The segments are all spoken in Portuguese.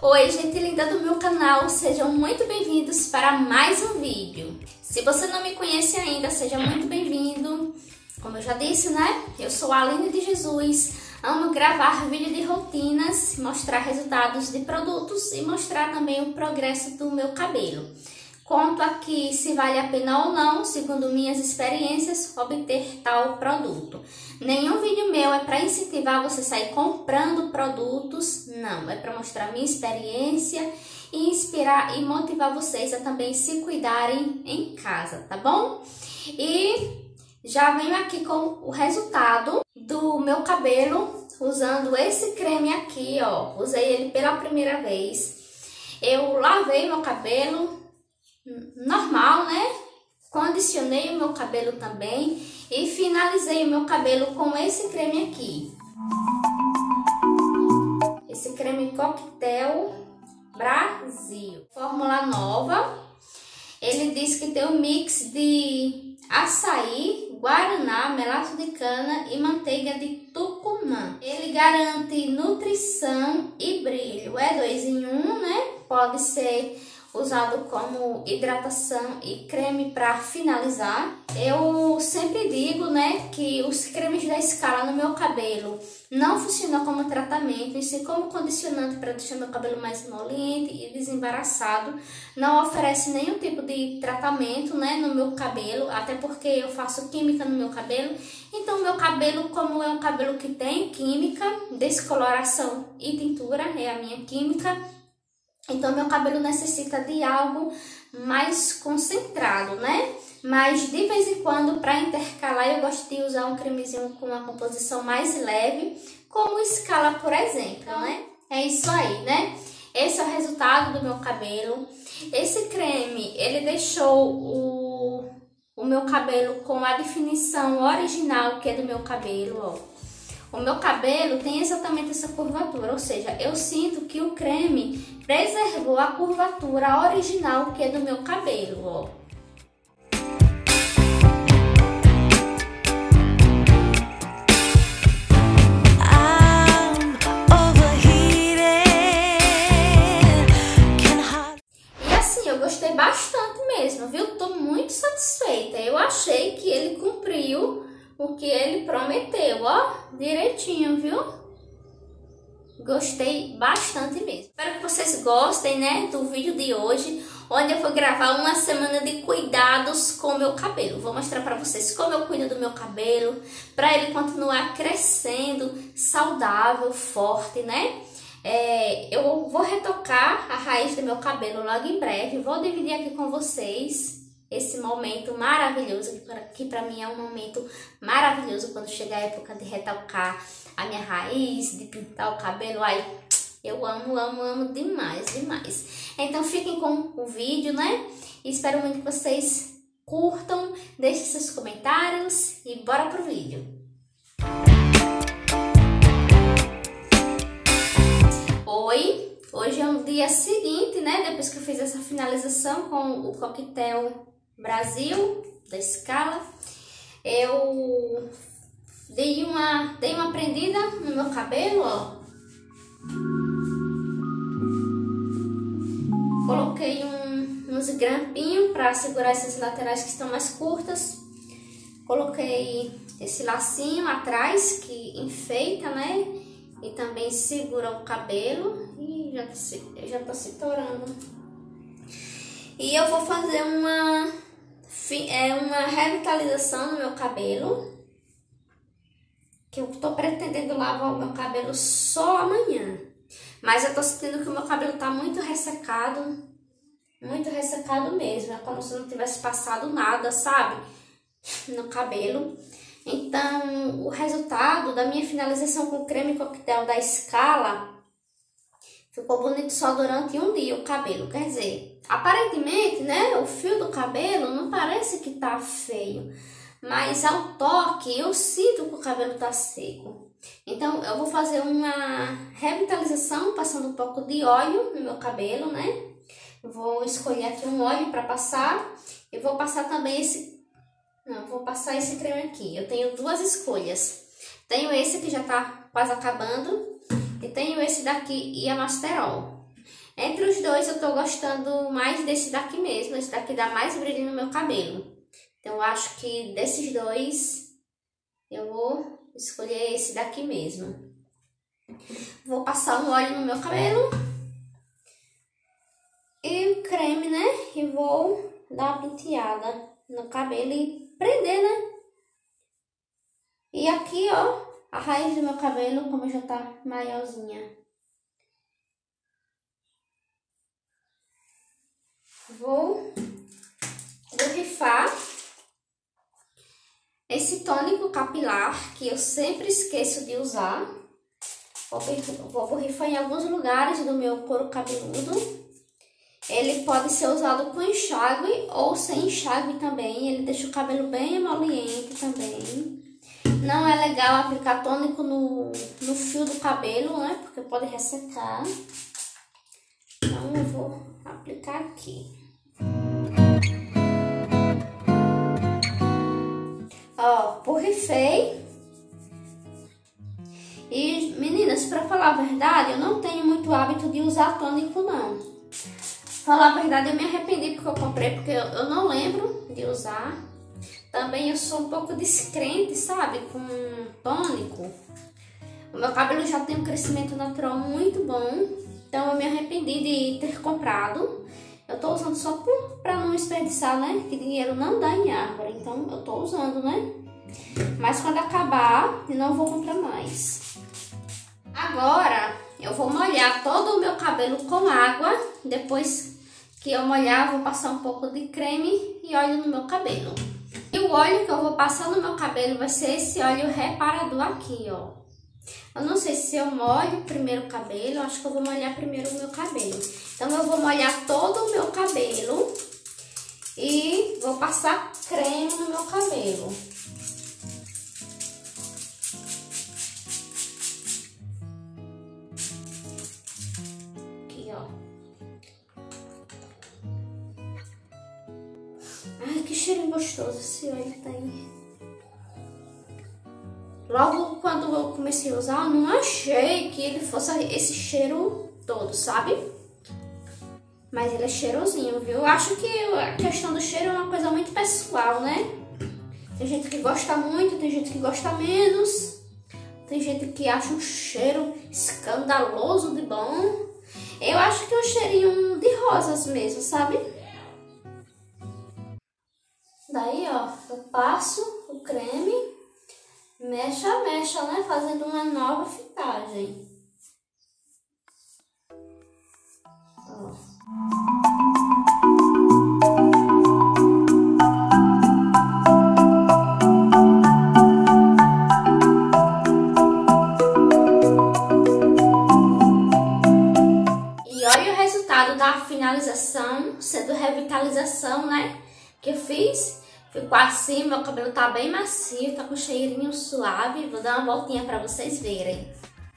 Oi, gente linda do meu canal, sejam muito bem-vindos para mais um vídeo. Se você não me conhece ainda, seja muito bem-vindo. Como eu já disse, né? Eu sou a Aline de Jesus, amo gravar vídeo de rotinas, mostrar resultados de produtos e mostrar também o progresso do meu cabelo. Conto aqui se vale a pena ou não, segundo minhas experiências, obter tal produto. Nenhum vídeo meu é para incentivar você a sair comprando produtos, não. É para mostrar minha experiência e inspirar e motivar vocês a também se cuidarem em casa, tá bom? E já venho aqui com o resultado do meu cabelo usando esse creme aqui, ó. Usei ele pela primeira vez. Eu lavei meu cabelo normal, né? Condicionei o meu cabelo também e finalizei o meu cabelo com esse creme aqui. Esse creme Coquetel Brasil. Fórmula nova. Ele diz que tem um mix de açaí, guaraná, melaço de cana e manteiga de tucumã. Ele garante nutrição e brilho. É 2 em 1, né? Pode ser usado como hidratação e creme para finalizar. Eu sempre digo, né, que os cremes da Scala no meu cabelo não funcionam como tratamento, e sim como condicionante para deixar meu cabelo mais moliente e desembaraçado. Não oferece nenhum tipo de tratamento, né, no meu cabelo, até porque eu faço química no meu cabelo. Então, meu cabelo, como é um cabelo que tem química, descoloração e tintura, é a minha química. Então, meu cabelo necessita de algo mais concentrado, né? Mas, de vez em quando, para intercalar, eu gosto de usar um cremezinho com uma composição mais leve, como o Scala, por exemplo, né? É isso aí, né? Esse é o resultado do meu cabelo. Esse creme, ele deixou o meu cabelo com a definição original, que é do meu cabelo, ó. O meu cabelo tem exatamente essa curvatura, ou seja, eu sinto que o creme preservou a curvatura original que é do meu cabelo, ó. E assim, eu gostei bastante mesmo, viu? Tô muito satisfeita. Eu achei que ele cumpriu o que ele prometeu, ó, direitinho, viu? Gostei bastante mesmo. Espero que vocês gostem, né, do vídeo de hoje, onde eu vou gravar uma semana de cuidados com o meu cabelo. Vou mostrar pra vocês como eu cuido do meu cabelo, pra ele continuar crescendo, saudável, forte, né? Eu vou retocar a raiz do meu cabelo logo em breve. Vou dividir aqui com vocês esse momento maravilhoso, que pra mim é um momento maravilhoso quando chega a época de retocar a minha raiz, de pintar o cabelo. Ai, eu amo, amo, amo demais, demais. Então fiquem com o vídeo, né? E espero muito que vocês curtam, deixem seus comentários e bora pro vídeo. Oi, hoje é o dia seguinte, né? Depois que eu fiz essa finalização com o Coquetel Brasil, da Scala, eu dei uma prendida no meu cabelo, ó. Coloquei uns grampinhos para segurar essas laterais que estão mais curtas. Coloquei esse lacinho atrás que enfeita, né? E também segura o cabelo. E já tá se torando. E eu vou fazer uma revitalização no meu cabelo, que eu tô pretendendo lavar o meu cabelo só amanhã. Mas eu tô sentindo que o meu cabelo tá muito ressecado mesmo. É como se não tivesse passado nada, sabe? No cabelo. Então, o resultado da minha finalização com o creme Coquetel da Scala ficou bonito só durante um dia o cabelo. Quer dizer, aparentemente, né, o fio do cabelo não parece que tá feio, mas ao toque eu sinto que o cabelo tá seco. Então, eu vou fazer uma revitalização passando um pouco de óleo no meu cabelo, né? Eu vou escolher aqui um óleo para passar e vou passar também vou passar esse creme aqui. Eu tenho duas escolhas. Tenho esse que já tá quase acabando e tenho esse daqui e a Masterol. Entre os dois eu tô gostando mais desse daqui mesmo. Esse daqui dá mais brilho no meu cabelo. Então eu acho que desses dois eu vou escolher esse daqui mesmo. Vou passar um óleo no meu cabelo. E o creme, né? E vou dar uma penteada no cabelo e prender, né? E aqui, ó, a raiz do meu cabelo, como já tá maiorzinha. Vou borrifar esse tônico capilar, que eu sempre esqueço de usar. Vou borrifar em alguns lugares do meu couro cabeludo. Ele pode ser usado com enxágue ou sem enxágue também. Ele deixa o cabelo bem emoliente também. Não é legal aplicar tônico no fio do cabelo, né? Porque pode ressecar. Então eu vou aplicar aqui. Ó, borrifei. E meninas, pra falar a verdade, eu não tenho muito hábito de usar tônico não. Falar a verdade, eu me arrependi porque eu comprei, porque eu não lembro de usar. Também eu sou um pouco descrente, sabe, com tônico. O meu cabelo já tem um crescimento natural muito bom, então eu me arrependi de ter comprado. Eu tô usando só pra não desperdiçar, né, que dinheiro não dá em árvore, então eu tô usando, né. Mas quando acabar, eu não vou comprar mais. Agora, eu vou molhar todo o meu cabelo com água, depois que eu molhar, vou passar um pouco de creme e óleo no meu cabelo. E o óleo que eu vou passar no meu cabelo vai ser esse óleo reparador aqui, ó. Eu não sei se eu molho primeiro o cabelo, acho que eu vou molhar primeiro o meu cabelo. Então eu vou molhar todo o meu cabelo e vou passar creme no meu cabelo. Aqui, ó. Ai, que cheiro gostoso esse óleo tem. Logo quando eu comecei a usar, eu não achei que ele fosse esse cheiro todo, sabe? Mas ele é cheirosinho, viu? Eu acho que a questão do cheiro é uma coisa muito pessoal, né? Tem gente que gosta muito, tem gente que gosta menos. Tem gente que acha um cheiro escandaloso de bom. Eu acho que é um cheirinho de rosas mesmo, sabe? Daí, ó, eu passo o creme, mexa, né? Fazendo uma nova fitagem. Ó. E olha o resultado da finalização, sendo revitalização, né? Que eu fiz. Ficou assim, meu cabelo tá bem macio, tá com cheirinho suave. Vou dar uma voltinha pra vocês verem.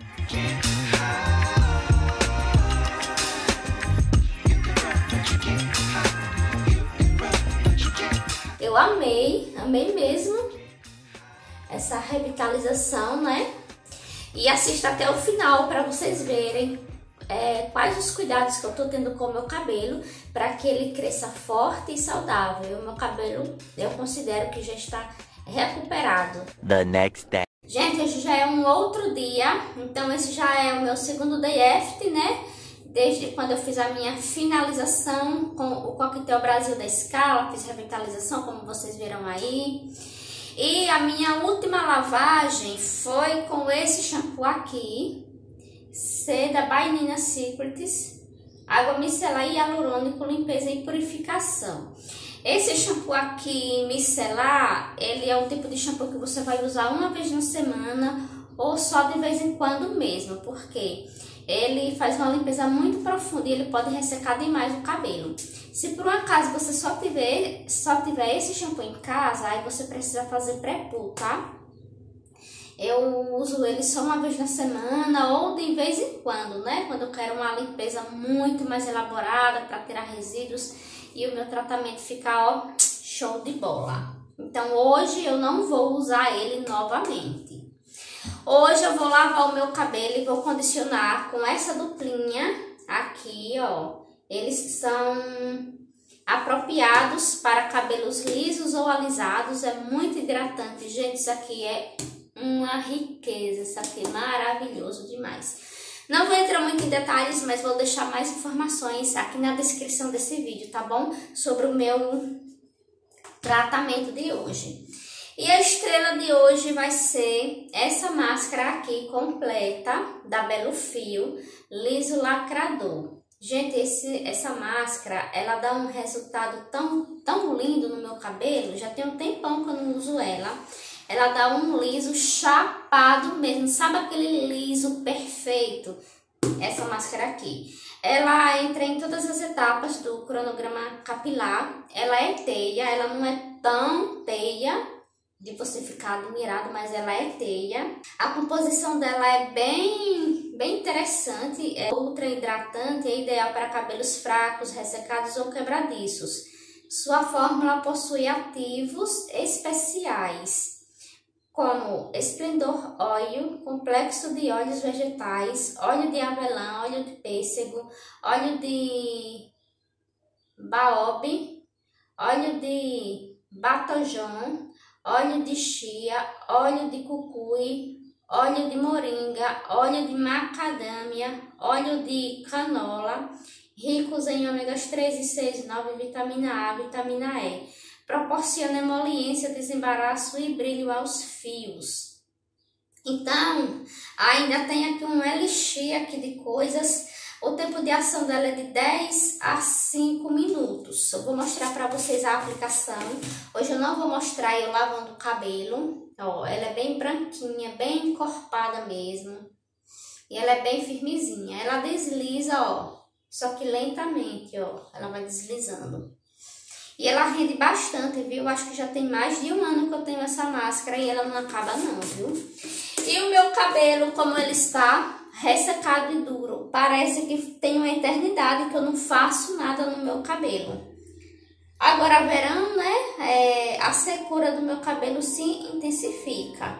Eu amei mesmo essa revitalização, né? E assista até o final pra vocês verem quais os cuidados que eu tô tendo com o meu cabelo para que ele cresça forte e saudável. O meu cabelo, eu considero que já está recuperado. The next day. Gente, hoje já é um outro dia, então esse já é o meu segundo day after, né? Desde quando eu fiz a minha finalização com o Coquetel Brasil da Scala, fiz revitalização, como vocês viram aí. E a minha última lavagem foi com esse shampoo aqui, Seda by Nina Secrets, água micelar e hialurônico, limpeza e purificação. Esse shampoo aqui, micelar, ele é um tipo de shampoo que você vai usar uma vez na semana ou só de vez em quando mesmo, porque ele faz uma limpeza muito profunda e ele pode ressecar demais o cabelo. Se por um acaso você só tiver esse shampoo em casa, aí você precisa fazer pré-poo, tá? Eu uso ele só uma vez na semana ou de vez em quando, né? Quando eu quero uma limpeza muito mais elaborada para tirar resíduos e o meu tratamento ficar, ó, show de bola. Então hoje eu não vou usar ele novamente. Hoje eu vou lavar o meu cabelo e vou condicionar com essa duplinha aqui, ó, eles são apropriados para cabelos lisos ou alisados. É muito hidratante, gente. Isso aqui é uma riqueza, isso aqui é maravilhoso demais. Não vou entrar muito em detalhes, mas vou deixar mais informações aqui na descrição desse vídeo, tá bom? Sobre o meu tratamento de hoje. E a estrela de hoje vai ser essa máscara aqui completa da Belo Fio, liso lacrador. Gente, essa máscara, ela dá um resultado tão lindo no meu cabelo. Já tem um tempão que eu não uso ela. Ela dá um liso chapado mesmo. Sabe aquele liso perfeito? Essa máscara aqui. Ela entra em todas as etapas do cronograma capilar. Ela é teia, ela não é tão teia de você ficar admirado, mas ela é teia. A composição dela é bem interessante, é ultra hidratante, é ideal para cabelos fracos, ressecados ou quebradiços. Sua fórmula possui ativos especiais, como esplendor óleo, complexo de óleos vegetais, óleo de avelã, óleo de pêssego, óleo de baobi, óleo de batojon, óleo de chia, óleo de cucuí, óleo de moringa, óleo de macadâmia, óleo de canola, ricos em ômegas 3 e 6, 9, vitamina A, vitamina E. Proporciona emoliência, desembaraço e brilho aos fios. Então, ainda tem aqui um elixir aqui de coisas. O tempo de ação dela é de 10 a 5 minutos. Eu vou mostrar para vocês a aplicação. Hoje eu não vou mostrar eu lavando o cabelo. Ó, ela é bem branquinha, bem encorpada mesmo. E ela é bem firmezinha. Ela desliza, ó, só que lentamente, ó. Ela vai deslizando. E ela rende bastante, viu? Acho que já tem mais de um ano que eu tenho essa máscara e ela não acaba não, viu? E o meu cabelo, como ele está ressecado e duro, parece que tem uma eternidade que eu não faço nada no meu cabelo. Agora, verão, né? A secura do meu cabelo se intensifica.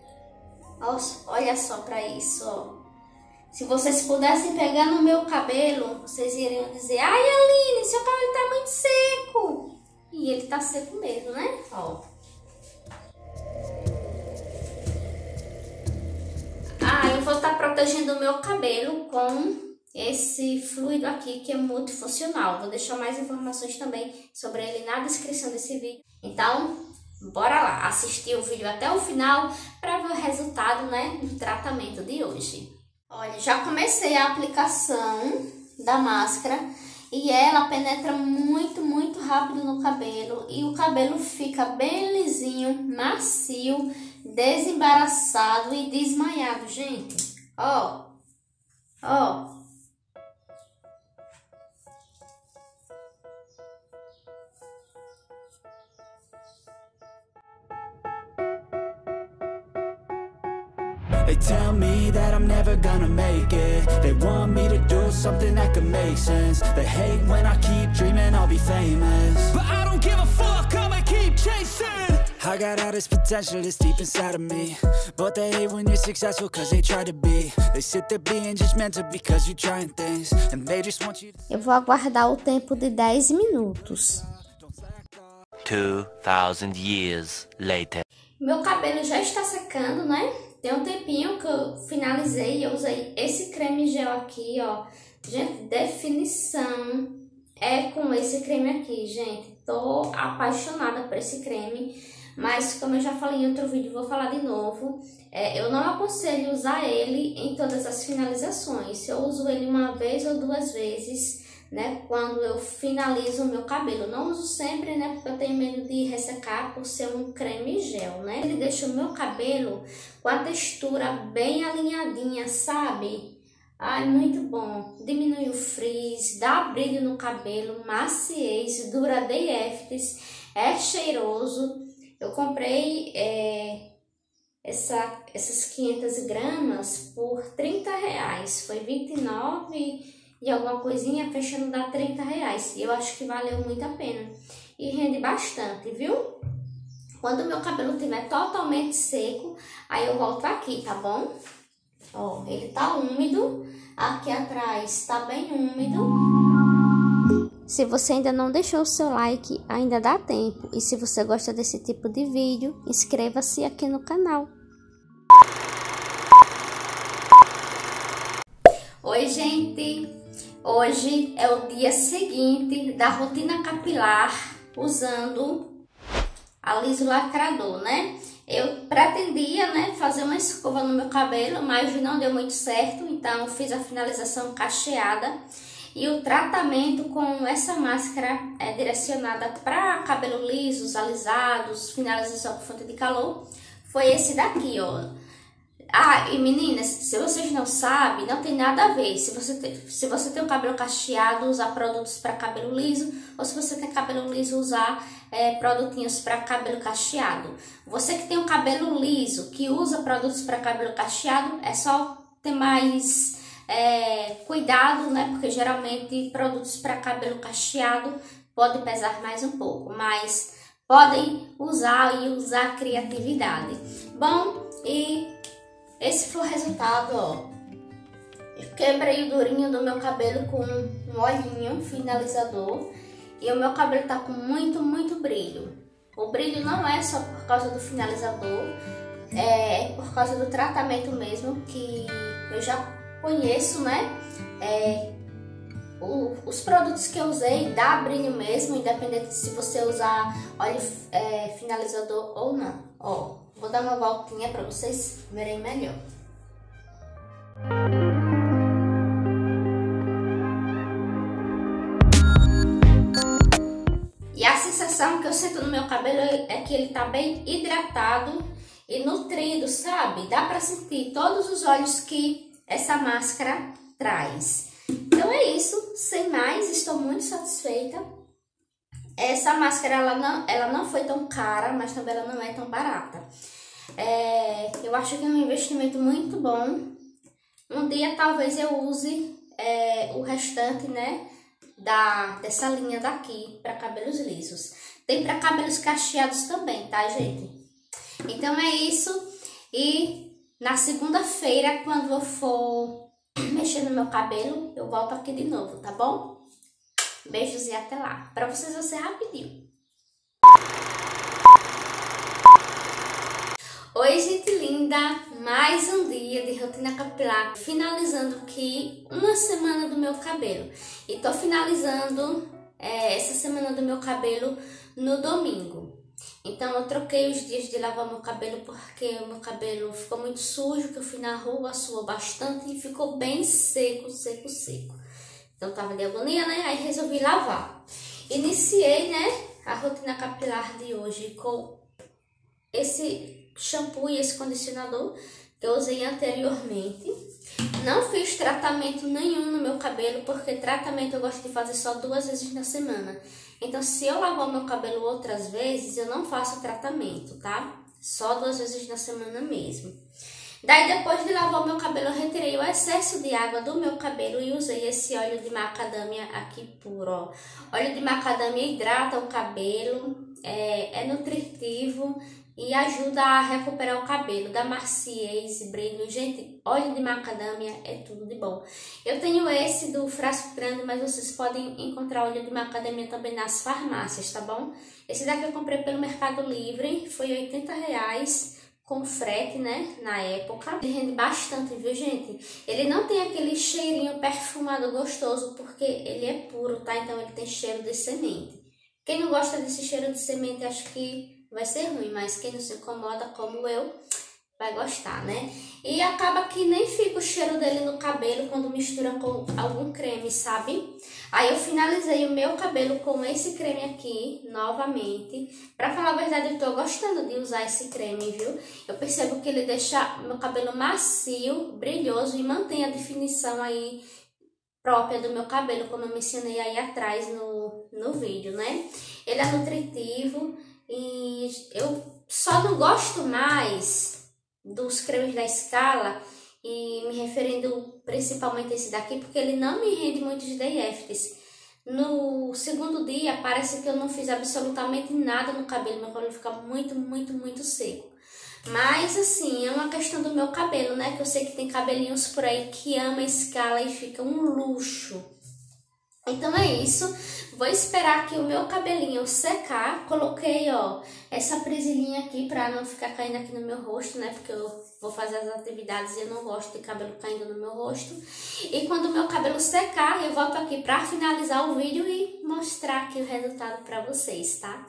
Olha só para isso, ó. Se vocês pudessem pegar no meu cabelo, vocês iriam dizer: ai, Aline, seu cabelo tá muito seco. E ele tá seco mesmo, né? Ó. Eu vou estar protegendo o meu cabelo com esse fluido aqui que é multifuncional. Vou deixar mais informações também sobre ele na descrição desse vídeo. Então, bora lá assistir o vídeo até o final para ver o resultado, né, do tratamento de hoje. Olha, já comecei a aplicação da máscara e ela penetra muito rápido no cabelo e o cabelo fica bem lisinho, macio, desembaraçado e desmaiado, gente. Ó, ó. They tell me that I'm never gonna make it. They want me to do something that could make sense. They hate when I keep dreaming I'll be famous, but I don't give a fuck, I'ma keep chasing. I got all this potential that's deep inside of me, but they hate when you're successful cause they try to be. They sit there being judgmental because you're trying things, and they just want you to... Eu vou aguardar o tempo de 10 minutos. 2000 years later. Meu cabelo já está secando, né? Tem um tempinho que eu finalizei e eu usei esse creme gel aqui, ó. Gente, definição é com esse creme aqui, gente. Tô apaixonada por esse creme, mas como eu já falei em outro vídeo, vou falar de novo. Eu não aconselho usar ele em todas as finalizações. Eu uso ele uma vez ou duas vezes, né, quando eu finalizo o meu cabelo. Não uso sempre, né, porque eu tenho medo de ressecar por ser um creme gel, né. Ele deixa o meu cabelo com a textura bem alinhadinha, sabe? Ai, muito bom. Diminui o frizz, dá brilho no cabelo, maciez, dura DFs, é cheiroso. Eu comprei essas 500 gramas por R$30. Foi 29 e alguma coisinha, fechando dá R$30. E eu acho que valeu muito a pena. E rende bastante, viu? Quando o meu cabelo estiver totalmente seco, aí eu volto aqui, tá bom? Ó, ele tá úmido, Aqui atrás tá bem úmido. Se você ainda não deixou o seu like, ainda dá tempo. E se você gosta desse tipo de vídeo, inscreva-se aqui no canal. Oi, gente! Hoje é o dia seguinte da rotina capilar usando a liso lacrador, né? Eu pretendia, né, fazer uma escova no meu cabelo, mas não deu muito certo, então fiz a finalização cacheada. E o tratamento com essa máscara é direcionada para cabelo lisos, alisados, finalização com fonte de calor, foi esse daqui, ó. Ah, e meninas, se vocês não sabem, não tem nada a ver. Se você tem o cabelo cacheado, usar produtos para cabelo liso, ou se você tem cabelo liso, usar produtinhos para cabelo cacheado. Você que tem o cabelo liso, que usa produtos para cabelo cacheado, é só ter mais cuidado, né? Porque geralmente produtos para cabelo cacheado podem pesar mais um pouco, mas podem usar e usar criatividade. Bom, e esse foi o resultado, ó. Eu quebrei o durinho do meu cabelo com um olhinho finalizador. E o meu cabelo tá com muito brilho. O brilho não é só por causa do finalizador, é por causa do tratamento mesmo, que eu já conheço, né? Os produtos que eu usei dá brilho mesmo, independente se você usar óleo finalizador ou não. Ó, vou dar uma voltinha para vocês verem melhor. E a sensação que eu sinto no meu cabelo é que ele tá bem hidratado e nutrido, sabe? Dá para sentir todos os óleos que essa máscara traz. Então é isso, sem mais, estou muito satisfeita. Essa máscara ela não foi tão cara, mas também ela não é tão barata. Eu acho que é um investimento muito bom. Um dia talvez eu use o restante, né, dessa linha daqui para cabelos lisos. Tem para cabelos cacheados também, tá, gente? Então é isso. E na segunda-feira, quando eu for mexer no meu cabelo, eu volto aqui de novo, tá bom? Beijos e até lá. Para vocês vai ser rapidinho. Oi, gente linda! Mais um dia de rotina capilar. Finalizando aqui uma semana do meu cabelo. E tô finalizando essa semana do meu cabelo no domingo. Então eu troquei os dias de lavar meu cabelo porque o meu cabelo ficou muito sujo, que eu fui na rua, suou bastante e ficou bem seco. Então tava de agonia, né? Aí resolvi lavar. Iniciei, né, a rotina capilar de hoje com esse shampoo e esse condicionador que eu usei anteriormente. Não fiz tratamento nenhum no meu cabelo, porque tratamento eu gosto de fazer só 2 vezes na semana. Então, se eu lavar o meu cabelo outras vezes, eu não faço tratamento, tá? Só 2 vezes na semana mesmo. Daí, depois de lavar o meu cabelo, eu retirei o excesso de água do meu cabelo e usei esse óleo de macadâmia aqui puro, ó. Óleo de macadâmia hidrata o cabelo, é nutritivo e ajuda a recuperar o cabelo, dá maciez e brilho. Gente, óleo de macadâmia é tudo de bom. Eu tenho esse do frasco grande, mas vocês podem encontrar óleo de macadâmia também nas farmácias, tá bom? Esse daqui eu comprei pelo Mercado Livre, foi R$80, com frete, né, na época. Ele rende bastante, viu, gente? Ele não tem aquele cheirinho perfumado gostoso, porque ele é puro, tá? Então ele tem cheiro de semente. Quem não gosta desse cheiro de semente, acho que vai ser ruim, mas quem não se incomoda como eu, vai gostar, né? E acaba que nem fica o cheiro dele no cabelo quando mistura com algum creme, sabe? Aí eu finalizei o meu cabelo com esse creme aqui, novamente. Pra falar a verdade, eu tô gostando de usar esse creme, viu? Eu percebo que ele deixa meu cabelo macio, brilhoso e mantém a definição aí própria do meu cabelo, como eu mencionei aí atrás no vídeo, né? Ele é nutritivo e eu só não gosto mais dos cremes da Scala, e me referindo principalmente a esse daqui, porque ele não me rende muitos day afters. No segundo dia, parece que eu não fiz absolutamente nada no cabelo, meu cabelo fica muito seco. Mas assim, é uma questão do meu cabelo, né? Que eu sei que tem cabelinhos por aí que ama escala e fica um luxo. Então é isso. Vou esperar aqui o meu cabelinho secar. Coloquei, ó, essa presilhinha aqui pra não ficar caindo aqui no meu rosto, né? Porque eu vou fazer as atividades e eu não gosto de cabelo caindo no meu rosto. E quando o meu cabelo secar, eu volto aqui pra finalizar o vídeo e mostrar aqui o resultado pra vocês, tá?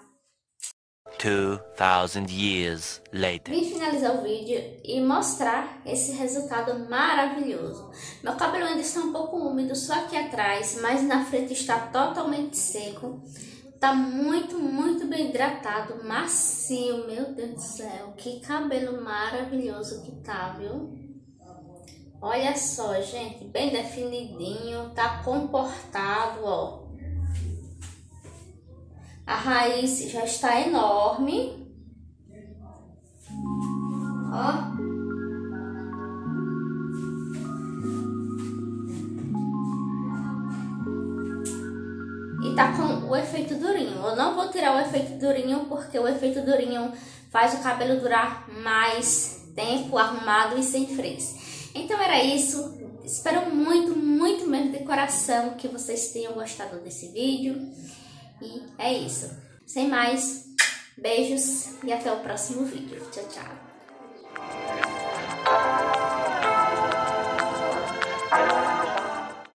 2000 years later. Vim finalizar o vídeo e mostrar esse resultado maravilhoso. Meu cabelo ainda está um pouco úmido só aqui atrás, mas na frente está totalmente seco. Tá muito bem hidratado, macio, meu Deus do céu. Que cabelo maravilhoso que tá, viu? Olha só, gente, bem definidinho, tá comportado, ó. A raiz já está enorme. Ó. E tá com o efeito durinho. Eu não vou tirar o efeito durinho porque o efeito durinho faz o cabelo durar mais tempo arrumado e sem frizz. Então era isso. Espero muito mesmo de coração que vocês tenham gostado desse vídeo. E é isso. Sem mais, beijos e até o próximo vídeo. Tchau, tchau.